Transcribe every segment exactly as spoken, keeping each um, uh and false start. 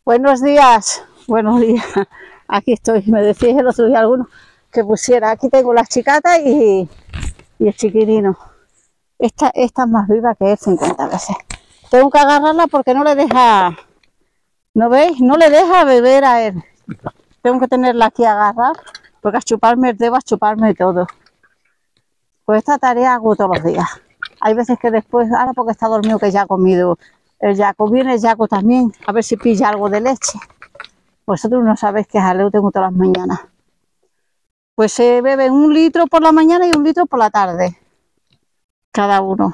Buenos días, buenos días. Aquí estoy. Me decís el otro día alguno que pusiera. Aquí tengo las chicatas y, y el chiquirino. Esta, esta es más viva que él cincuenta veces. Tengo que agarrarla porque no le deja, ¿no veis? No le deja beber a él. Tengo que tenerla aquí agarrada porque a chuparme el dedo, a chuparme todo. Pues esta tarea hago todos los días. Hay veces que después, ahora porque está dormido, que ya ha comido el Jaco, viene el Jaco también, a ver si pilla algo de leche. Vosotros no sabéis que jaleo tengo todas las mañanas. Pues se beben un litro por la mañana y un litro por la tarde. Cada uno.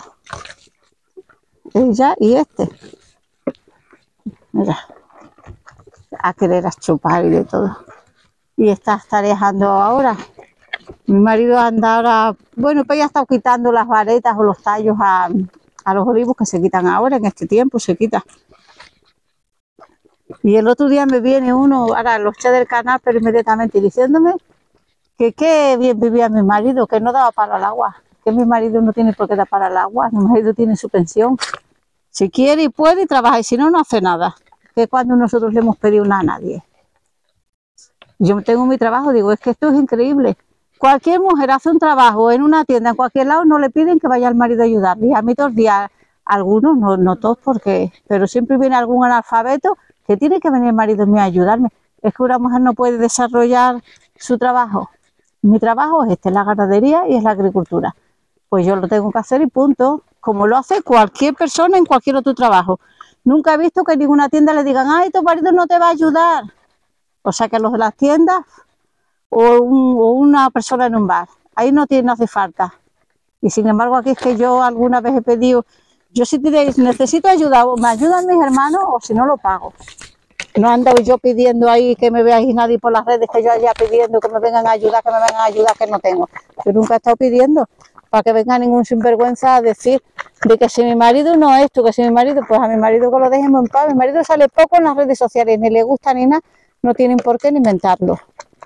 Ella y este. Mira. A querer a chupar y de todo. Y estas tareas ando ahora. Mi marido anda ahora, bueno, pues ya está quitando las varetas o los tallos a, a los olivos que se quitan ahora, en este tiempo se quita. Y el otro día me viene uno, ahora lo eché del canal, pero inmediatamente diciéndome que qué bien vivía mi marido, que no daba palo al agua, que mi marido no tiene por qué dar para el agua, mi marido tiene su pensión. Si quiere y puede y trabaja, y si no, no hace nada. Que cuando nosotros le hemos pedido nada a nadie. Yo tengo mi trabajo, digo, es que esto es increíble. Cualquier mujer hace un trabajo en una tienda, en cualquier lado, no le piden que vaya al marido a ayudarle. Y a mí todos los días, algunos, no, no todos, porque, pero siempre viene algún analfabeto que tiene que venir el marido mío a ayudarme. Es que una mujer no puede desarrollar su trabajo. Mi trabajo es este, la ganadería y es la agricultura. Pues yo lo tengo que hacer y punto. Como lo hace cualquier persona en cualquier otro trabajo. Nunca he visto que en ninguna tienda le digan, ay, tu marido no te va a ayudar. O sea que los de las tiendas o, un, o una persona en un bar, ahí no, tiene, no hace falta. Y sin embargo aquí es que yo alguna vez he pedido, yo si necesito ayuda, o me ayudan mis hermanos o si no lo pago. No ando yo pidiendo ahí que me veáis nadie por las redes, que yo haya pidiendo que me vengan a ayudar, que me vengan a ayudar, que no tengo. Yo nunca he estado pidiendo para que venga ningún sinvergüenza a decir de que si mi marido no es esto, que si mi marido, pues a mi marido que lo dejemos en paz. Mi marido sale poco en las redes sociales, ni le gusta ni nada, no tienen por qué ni inventarlo.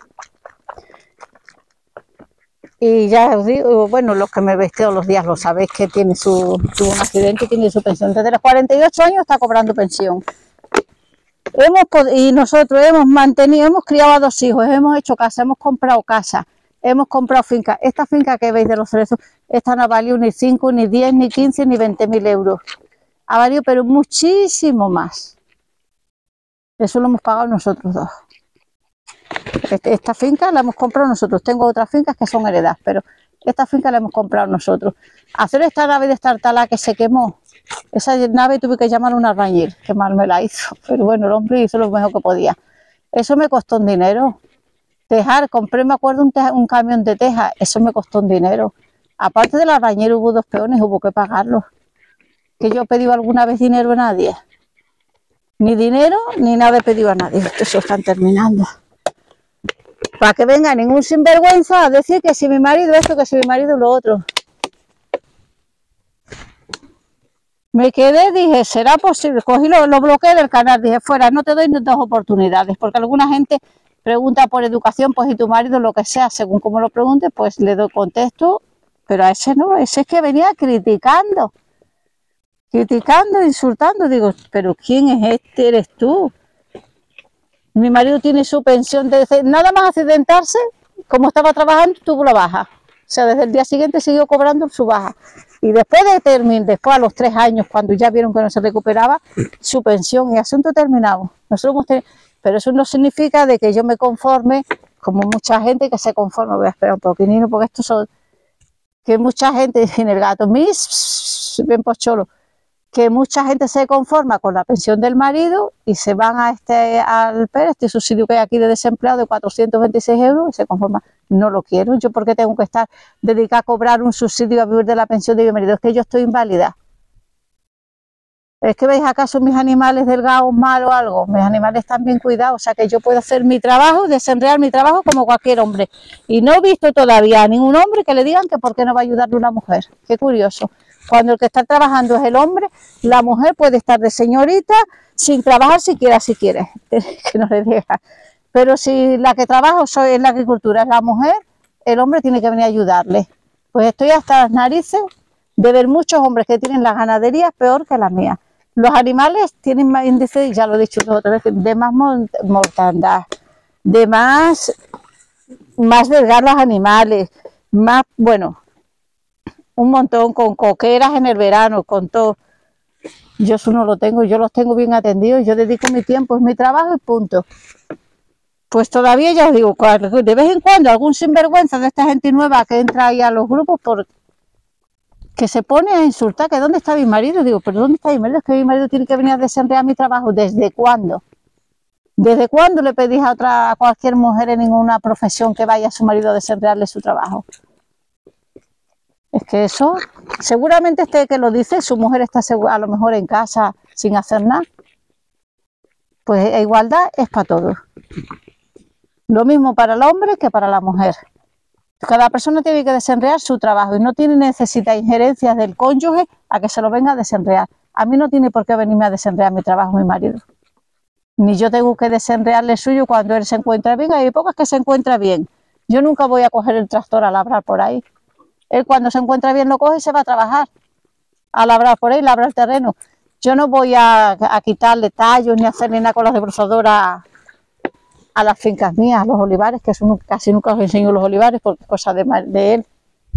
Y ya os digo, bueno, los que me veis todos los días lo sabéis que tiene su, tuvo un accidente y tiene su pensión. Desde los cuarenta y ocho años está cobrando pensión. Hemos, y nosotros hemos mantenido, hemos criado a dos hijos, hemos hecho casa, hemos comprado casa, hemos comprado finca. Esta finca que veis de los cerezos, esta no ha valido ni cinco, ni diez, ni quince, ni veinte mil euros. Ha valido pero muchísimo más. Eso lo hemos pagado nosotros dos. Esta finca la hemos comprado nosotros. Tengo otras fincas que son heredadas, pero esta finca la hemos comprado nosotros. Hacer esta nave de Estartalá que se quemó, esa nave tuve que llamar a un albañil, que mal me la hizo, pero bueno, el hombre hizo lo mejor que podía. Eso me costó un dinero. Tejar, compré, me acuerdo, un, teja, un camión de teja, eso me costó un dinero. Aparte del albañil hubo dos peones, hubo que pagarlos. ¿Que yo he pedido alguna vez dinero a nadie? Ni dinero, ni nada he pedido a nadie. Eso están terminando. Para que venga ningún sinvergüenza a decir que si mi marido esto, que si mi marido lo otro. Me quedé, dije, ¿será posible? Cogí, lo, lo bloqueé del canal, dije, fuera, no te doy dos oportunidades, porque alguna gente pregunta por educación, pues y tu marido, lo que sea, según como lo pregunte, pues le doy contexto, pero a ese no, ese es que venía criticando, criticando, insultando, digo, pero ¿quién es este? ¿Eres tú? Mi marido tiene su pensión, de nada más accidentarse, como estaba trabajando, tuvo la baja. O sea, desde el día siguiente siguió cobrando su baja. Y después de terminar, después a los tres años, cuando ya vieron que no se recuperaba, su pensión y asunto terminado. Nosotros hemos tenido, pero eso no significa de que yo me conforme, como mucha gente que se conforma. Voy a esperar un poquitino, porque estos son, que mucha gente, en el gato, mis, bien pocholo, que mucha gente se conforma con la pensión del marido y se van a este al P E R, este subsidio que hay aquí de desempleado de cuatrocientos veintiséis euros y se conforma. No lo quiero, yo porque tengo que estar dedicada a cobrar un subsidio a vivir de la pensión de mi marido, es que yo estoy inválida. ¿Es que veis acaso mis animales delgados mal o algo? Mis animales están bien cuidados, o sea que yo puedo hacer mi trabajo, desenredar mi trabajo como cualquier hombre. Y no he visto todavía a ningún hombre que le digan que por qué no va a ayudarle una mujer. Qué curioso. Cuando el que está trabajando es el hombre, la mujer puede estar de señorita sin trabajar siquiera si quiere, que no le deja. Pero si la que trabaja soy en la agricultura es la mujer, el hombre tiene que venir a ayudarle. Pues estoy hasta las narices de ver muchos hombres que tienen las ganaderías peor que las mías. Los animales tienen más índice, ya lo he dicho otra vez, de más mortandad, de más, más delgados los animales, más, bueno, un montón, con coqueras en el verano, con todo. Yo eso no lo tengo, yo los tengo bien atendidos, yo dedico mi tiempo, es mi trabajo y punto. Pues todavía ya os digo, de vez en cuando algún sinvergüenza de esta gente nueva que entra ahí a los grupos por que se pone a insultar, que ¿dónde está mi marido? Digo, ¿pero dónde está mi marido? Es que mi marido tiene que venir a desenrear mi trabajo. ¿Desde cuándo? ¿Desde cuándo le pedís a otra, a cualquier mujer en ninguna profesión que vaya a su marido a desenrearle su trabajo? Es que eso, seguramente este que lo dice, su mujer está a lo mejor en casa sin hacer nada. Pues la igualdad es para todos. Lo mismo para el hombre que para la mujer. Cada persona tiene que desenrear su trabajo y no tiene necesita injerencias del cónyuge a que se lo venga a desenrear. A mí no tiene por qué venirme a desenrear mi trabajo mi marido. Ni yo tengo que desenrearle el suyo cuando él se encuentra bien. Hay pocas que se encuentra bien. Yo nunca voy a coger el tractor a labrar por ahí. Él cuando se encuentra bien lo coge y se va a trabajar. A labrar por ahí, labrar el terreno. Yo no voy a, a quitarle tallos ni a hacerle nada con la desbrozadora a las fincas mías, a los olivares, que son, casi nunca os enseño los olivares porque es cosa de, de él.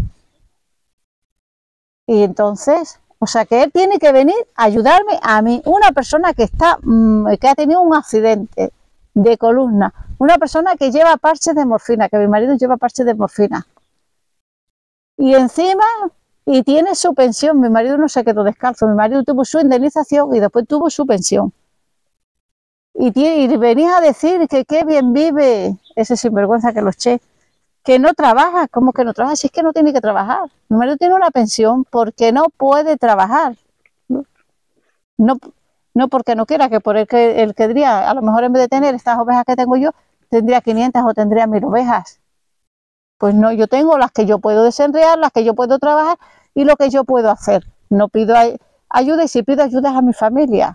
Y entonces, o sea que él tiene que venir a ayudarme a mí, una persona que está, mmm, que ha tenido un accidente de columna, una persona que lleva parches de morfina, que mi marido lleva parches de morfina. Y encima, y tiene su pensión, mi marido no se quedó descalzo, mi marido tuvo su indemnización y después tuvo su pensión. Y, y venís a decir que qué bien vive ese sinvergüenza que lo eché, que no trabaja. ¿Cómo que no trabaja? Si es que no tiene que trabajar. Mi marido tiene una pensión porque no puede trabajar. No, no, no porque no quiera, que por el que él querría, a lo mejor en vez de tener estas ovejas que tengo yo, tendría quinientas o tendría mil ovejas. Pues no, yo tengo las que yo puedo desenrear, las que yo puedo trabajar y lo que yo puedo hacer. No pido ayuda y si pido ayuda es a mi familia.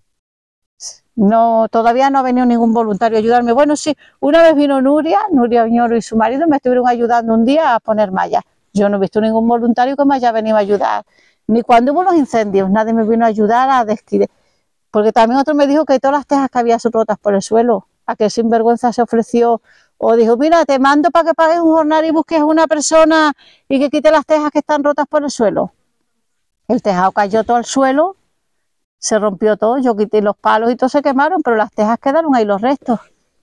No, todavía no ha venido ningún voluntario a ayudarme. Bueno, sí, una vez vino Nuria, Nuria Oñoro y su marido me estuvieron ayudando un día a poner mallas. Yo no he visto ningún voluntario que me haya venido a ayudar. Ni cuando hubo los incendios, nadie me vino a ayudar a desquitar. Porque también otro me dijo que todas las tejas que había rotas por el suelo, a que sinvergüenza se ofreció o dijo, mira, te mando para que pagues un jornal y busques una persona y que quite las tejas que están rotas por el suelo. El tejado cayó todo al suelo. Se rompió todo, yo quité los palos y todo se quemaron, pero las tejas quedaron ahí los restos.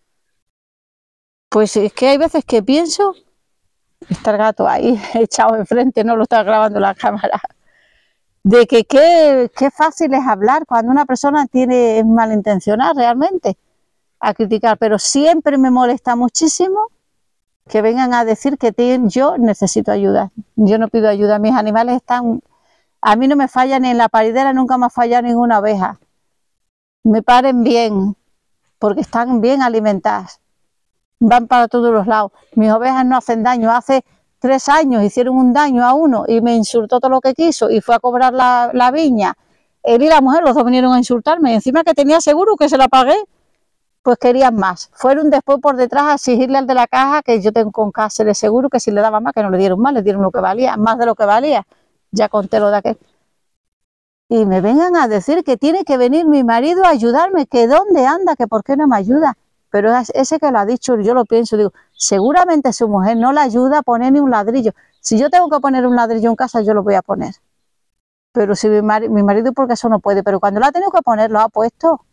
Pues es que hay veces que pienso, está el gato ahí echado enfrente, no lo está grabando la cámara, de que qué, qué fácil es hablar cuando una persona tiene es malintencionada realmente a criticar, pero siempre me molesta muchísimo que vengan a decir que tienen, yo necesito ayuda. Yo no pido ayuda, mis animales están... A mí no me falla ni en la paridera, nunca me ha fallado ninguna oveja. Me paren bien, porque están bien alimentadas. Van para todos los lados. Mis ovejas no hacen daño. Hace tres años hicieron un daño a uno y me insultó todo lo que quiso y fue a cobrar la, la viña. Él y la mujer, los dos vinieron a insultarme. Y encima que tenía seguro que se la pagué, pues querían más. Fueron después por detrás a exigirle al de la caja, que yo tengo con casa de seguro, que si le daba más, que no le dieron más, le dieron lo que valía, más de lo que valía. Ya conté lo de aquel. Y me vengan a decir que tiene que venir mi marido a ayudarme, que dónde anda, que por qué no me ayuda. Pero es ese que lo ha dicho, yo lo pienso, digo, seguramente su mujer no le ayuda a poner ni un ladrillo. Si yo tengo que poner un ladrillo en casa, yo lo voy a poner. Pero si mi, mar mi marido, porque eso no puede, pero cuando lo ha tenido que poner, lo ha puesto.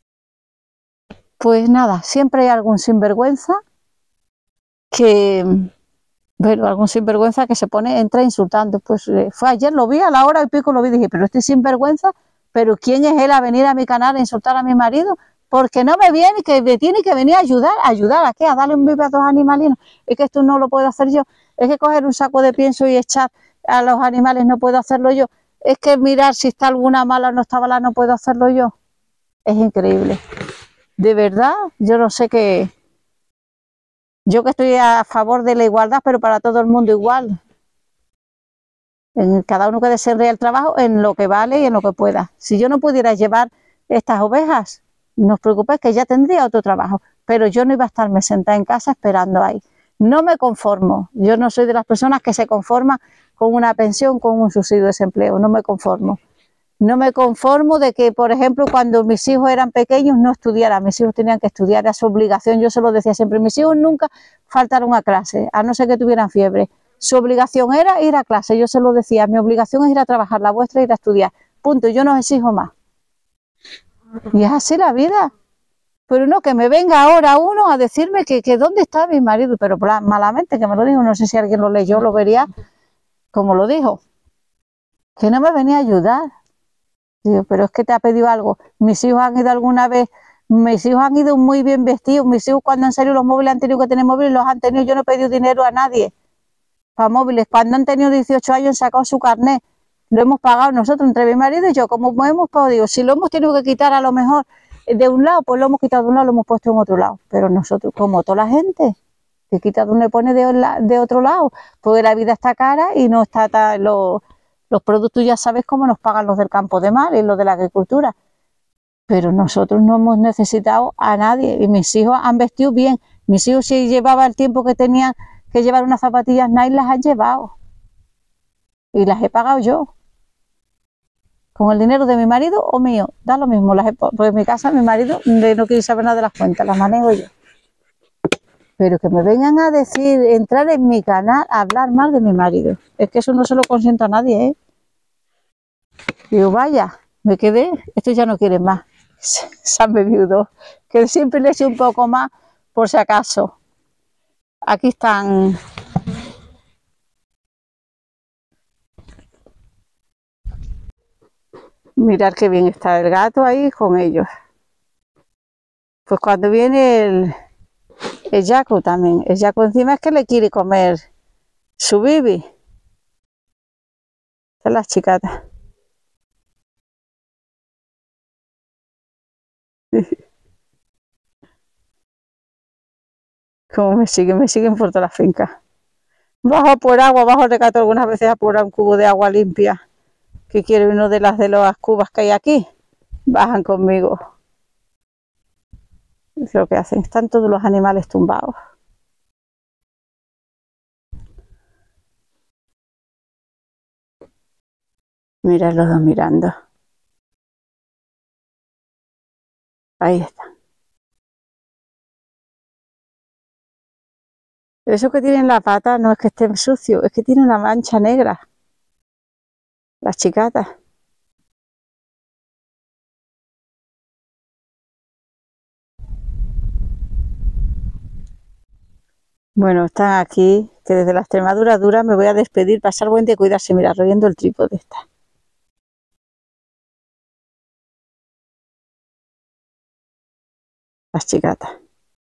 Pues nada, siempre hay algún sinvergüenza que... Bueno, algún sinvergüenza que se pone, entra insultando. Pues eh, fue ayer, lo vi a la hora y pico, lo vi, dije, pero este sinvergüenza, pero ¿quién es él a venir a mi canal a insultar a mi marido? Porque no me viene, que me tiene que venir a ayudar. ¿A ayudar a qué? A darle un bibe a dos animalinos. Es que esto no lo puedo hacer yo. Es que coger un saco de pienso y echar a los animales no puedo hacerlo yo. Es que mirar si está alguna mala o no está mala no puedo hacerlo yo. Es increíble. De verdad, yo no sé qué... Yo que estoy a favor de la igualdad, pero para todo el mundo igual. En cada uno que desenree el trabajo en lo que vale y en lo que pueda. Si yo no pudiera llevar estas ovejas, no os preocupéis que ya tendría otro trabajo. Pero yo no iba a estarme sentada en casa esperando ahí. No me conformo. Yo no soy de las personas que se conforman con una pensión, con un subsidio de desempleo. No me conformo. No me conformo de que, por ejemplo, cuando mis hijos eran pequeños no estudiaran, mis hijos tenían que estudiar, era su obligación, yo se lo decía siempre, mis hijos nunca faltaron a clase, a no ser que tuvieran fiebre. Su obligación era ir a clase, yo se lo decía, mi obligación es ir a trabajar, la vuestra es ir a estudiar, punto, yo no os exijo más. Y es así la vida. Pero no, que me venga ahora uno a decirme que, que dónde está mi marido, pero malamente que me lo dijo, no sé si alguien lo leyó, lo vería, como lo dijo, que no me venía a ayudar. Digo, pero es que te ha pedido algo. Mis hijos han ido alguna vez, mis hijos han ido muy bien vestidos, mis hijos cuando han salido los móviles han tenido que tener móviles, los han tenido, yo no he pedido dinero a nadie para móviles. Cuando han tenido dieciocho años han sacado su carnet, lo hemos pagado nosotros, entre mi marido y yo, como hemos podido. Si lo hemos tenido que quitar a lo mejor de un lado, pues lo hemos quitado de un lado, lo hemos puesto en otro lado. Pero nosotros, como toda la gente, que quita de uno y pone de, de otro lado, porque la vida está cara y no está tan, lo, los productos ya sabes cómo nos pagan los del campo de mar y los de la agricultura. Pero nosotros no hemos necesitado a nadie y mis hijos han vestido bien. Mis hijos, si llevaba el tiempo que tenían que llevar unas zapatillas Nike, las han llevado y las he pagado yo. Con el dinero de mi marido o mío, da lo mismo, las he, porque en mi casa mi marido no quiere saber nada de las cuentas, las manejo yo. Pero que me vengan a decir, entrar en mi canal a hablar mal de mi marido, es que eso no se lo consiento a nadie, ¿eh? Digo, vaya, me quedé, estos ya no quieren más, se han bebido dos, que siempre le eché un poco más por si acaso. Aquí están. Mirad qué bien está el gato ahí con ellos. Pues cuando viene el, el Jaco también, el Jaco encima es que le quiere comer su bibi. Están las chicatas. Como me siguen, me siguen por toda la finca. Bajo por agua, bajo el recato algunas veces a por un cubo de agua limpia, que quiere uno de las de las cubas que hay aquí. Bajan conmigo. Es lo que hacen, están todos los animales tumbados. Mirad los dos mirando. Ahí están. Eso que tienen la pata no es que estén sucios, es que tiene una mancha negra. Las chicatas. Bueno, están aquí, que desde la Extremadura dura me voy a despedir, pasar buen día y cuidarse. Mira, royendo el trípode está. Las chicatas.